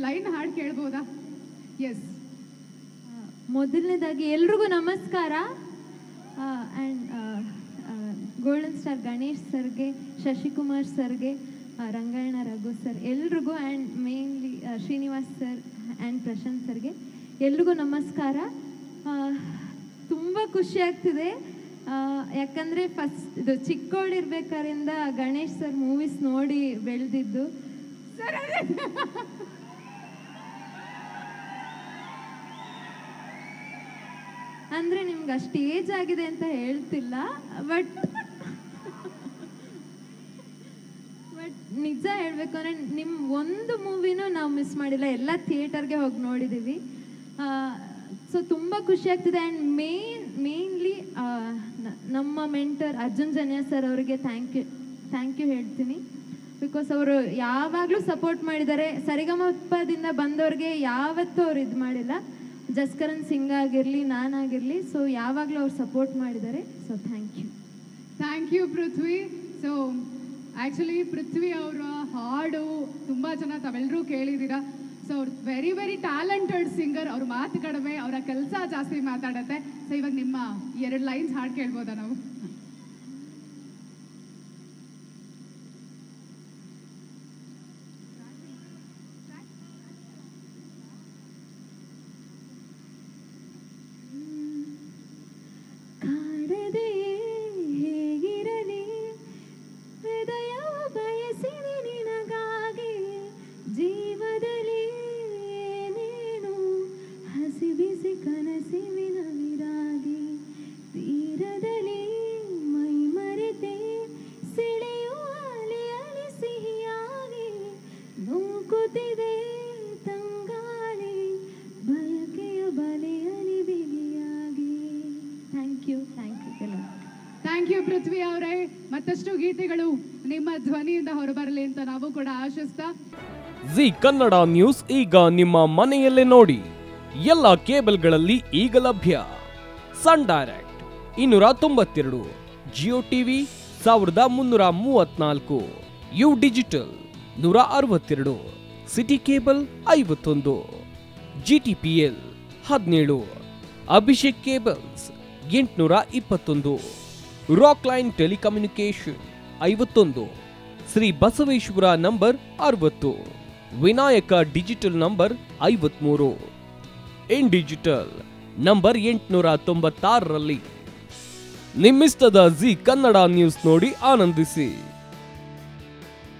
Line ಹಾಡು ಕೇಳ್ಬೋದಾ? S. ಮೊದಲನೇದಾಗಿ ಎಲ್ರಿಗೂ ನಮಸ್ಕಾರ. ಆ್ಯಂಡ್ ಗೋಲ್ಡನ್ ಸ್ಟಾರ್ ಗಣೇಶ್ ಸರ್ಗೆ, ಶಶಿಕುಮಾರ್ ಸರ್ಗೆ, ರಂಗಾಯಣ ರಘು ಸರ್ ಎಲ್ರಿಗೂ, and mainly Srinivas sir and Prashanth ಸರ್ಗೆ ಎಲ್ರಿಗೂ ನಮಸ್ಕಾರ. ತುಂಬ ಖುಷಿ ಆಗ್ತಿದೆ, ಯಾಕಂದರೆ ಫಸ್ಟ್ ಇದು ಚಿಕ್ಕವಳಿರ್ಬೇಕಾರಿಂದ ಗಣೇಶ್ ಸರ್ ಮೂವೀಸ್ ನೋಡಿ ಬೆಳೆದಿದ್ದು. ಸರ್ ಅಂದರೆ ನಿಮ್ಗೆ ಅಷ್ಟು ಏಜ್ ಆಗಿದೆ ಅಂತ ಹೇಳ್ತಿಲ್ಲ, ಬಟ್ ನಿಜ ಹೇಳಬೇಕು ಅಂದರೆ ನಿಮ್ಮ ಒಂದು ಮೂವಿನೂ ನಾವು ಮಿಸ್ ಮಾಡಿಲ್ಲ, ಎಲ್ಲ ಥಿಯೇಟರ್ಗೆ ಹೋಗಿ ನೋಡಿದ್ದೀವಿ. ಸೊ ತುಂಬ ಖುಷಿ ಆಗ್ತಿದೆ. ಆ್ಯಂಡ್ ಮೇನ್ಲಿ ನಮ್ಮ ಮೆಂಟರ್ ಅರ್ಜುನ್ ಜನ್ಯ ಸರ್ ಅವರಿಗೆ ಥ್ಯಾಂಕ್ ಯು ಹೇಳ್ತೀನಿ. ಬಿಕಾಸ್ ಅವರು ಯಾವಾಗಲೂ ಸಪೋರ್ಟ್ ಮಾಡಿದ್ದಾರೆ. ಸರಿಗಮಪದಿಂದ ಬಂದವ್ರಿಗೆ ಯಾವತ್ತೂ ಅವ್ರು ಇದು ಮಾಡಿಲ್ಲ. ಜಸ್ಕರನ್ ಸಿಂಗ್ ಆಗಿರಲಿ, ನಾನಾಗಿರಲಿ, ಸೊ ಯಾವಾಗಲೂ ಅವ್ರು ಸಪೋರ್ಟ್ ಮಾಡಿದ್ದಾರೆ. So thank you Prithvi. So actually Prithvi ಅವರ ಹಾಡು ತುಂಬ ಜನ ತಾವೆಲ್ಲರೂ ಕೇಳಿದ್ದೀರಾ. ಸೊ ಅವ್ರು ವೆರಿ ವೆರಿ ಟ್ಯಾಲೆಂಟೆಡ್ ಸಿಂಗರ್. ಅವ್ರ ಮಾತು ಕಡಿಮೆ, ಅವರ ಕೆಲಸ ಜಾಸ್ತಿ ಮಾತಾಡುತ್ತೆ. ಸೊ ಇವಾಗ ನಿಮ್ಮ 2 ಲೈನ್ಸ್ ಹಾಡು ಕೇಳ್ಬೋದಾ ನಾವು? ಥ್ಯಾಂಕ್ ಯು ಪೃಥ್ವಿ ಅವರೇ. ಮತ್ತಷ್ಟು ಗೀತೆಗಳು ನಿಮ್ಮ ಧ್ವನಿಯಿಂದ ಹೊರಬರಲಿ ಅಂತ ನಾವು ಕೂಡ ಆಶಿಸ್ತಾ. ಜಿ ಕನ್ನಡ ನ್ಯೂಸ್ ಈಗ ನಿಮ್ಮ ಮನೆಯಲ್ಲೇ ನೋಡಿ. ಎಲ್ಲ ಕೇಬಲ್ಗಳಲ್ಲಿ ಈಗ ಲಭ್ಯ. Sun Direct 292, Jio TV 1334, U Digital 162, City Cable 51, GTPL 17, Abhishek cables 821, Rock Line telecommunication 51, Shri Basaveshwara number 60, Vinayaka digital number 53, in digital number 896ರಲ್ಲಿ. ನಿಮ್ಮಿಸ್ತದ ಜಿ ಕನ್ನಡ ನ್ಯೂಸ್ ನೋಡಿ ಆನಂದಿಸಿ.